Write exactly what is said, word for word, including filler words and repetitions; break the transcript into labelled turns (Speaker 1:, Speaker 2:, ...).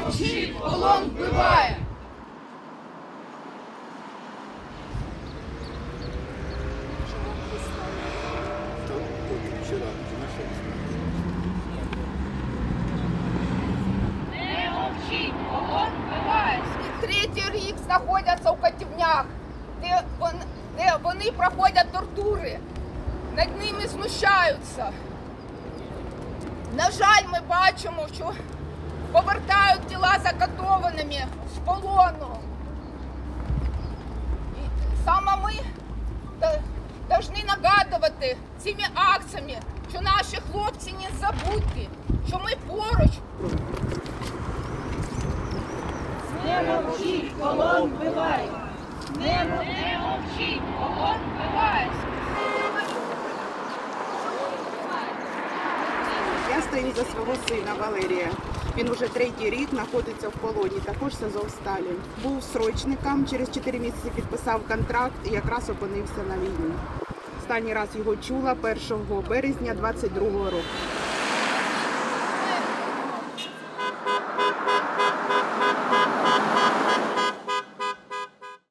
Speaker 1: мовчить, полон вбиває. Не мовчить, полон вбиває. Третій рік знаходяться у катівнях, де вони, де вони проходять тортури, над ними знущаються. На жаль, ми бачимо, що повертають тіла закатованими з полону. І саме ми повинні нагадувати цими акціями, що наші хлопці не забуті, що ми поруч.
Speaker 2: Не мовчіть, полон вбиває.
Speaker 1: Не мовчіть, полон вбиває.
Speaker 3: Я стою за свого сина Валерія. Він уже третій рік знаходиться в полоні, також з Азовсталі. Був срочником, через чотири місяці підписав контракт і якраз опинився на війні. Останній раз його чула першого березня двадцять другого року.